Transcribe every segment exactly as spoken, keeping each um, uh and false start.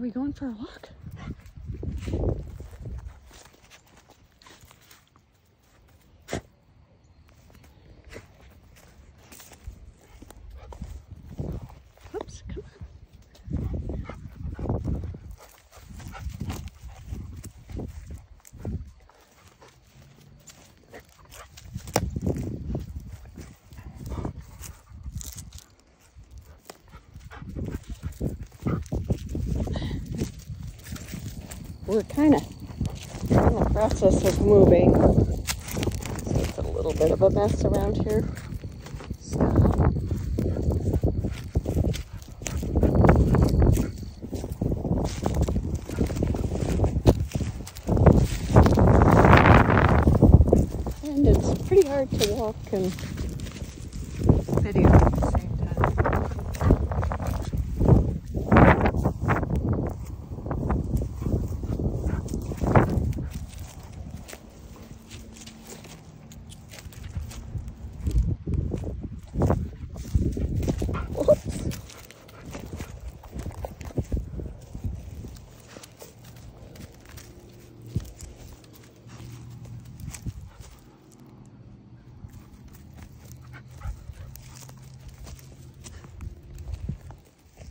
we going for a walk? Oops, come on. We're kind of in the process of moving, so it's a little bit of a mess around here. So, and it's pretty hard to walk and video at the same time.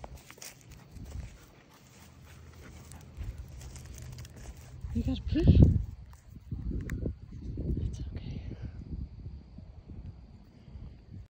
You gotta pee?